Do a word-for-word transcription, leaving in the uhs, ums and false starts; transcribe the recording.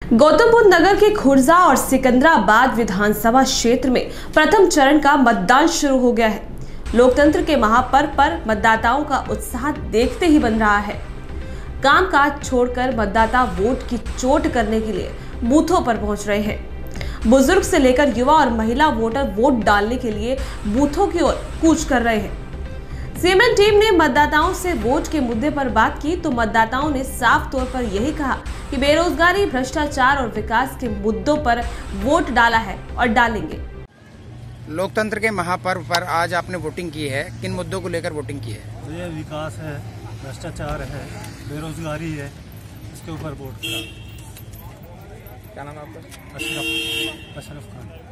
गौतम बुद्ध नगर के खुर्जा और सिकंदराबाद विधानसभा क्षेत्र में प्रथम चरण का मतदान शुरू हो गया है। लोकतंत्र के महापर्व पर मतदाताओं का उत्साह देखते ही बन रहा है। कामकाज छोड़कर मतदाता वोट की चोट करने के लिए बूथों पर पहुंच रहे हैं। बुजुर्ग से लेकर युवा और महिला वोटर वोट डालने के लिए बूथों की ओर कूच कर रहे हैं। सीएमएन टीम ने मतदाताओं से वोट के मुद्दे पर बात की तो मतदाताओं ने साफ तौर पर यही कहा कि बेरोजगारी, भ्रष्टाचार और विकास के मुद्दों पर वोट डाला है और डालेंगे। लोकतंत्र के महापर्व पर आज आपने वोटिंग की है, किन मुद्दों को लेकर वोटिंग की है? तो ये विकास है, भ्रष्टाचार है, बेरोजगारी है, इसके ऊपर वोट करा। क्या नाम है आपका? अशरफ अशरफ खान।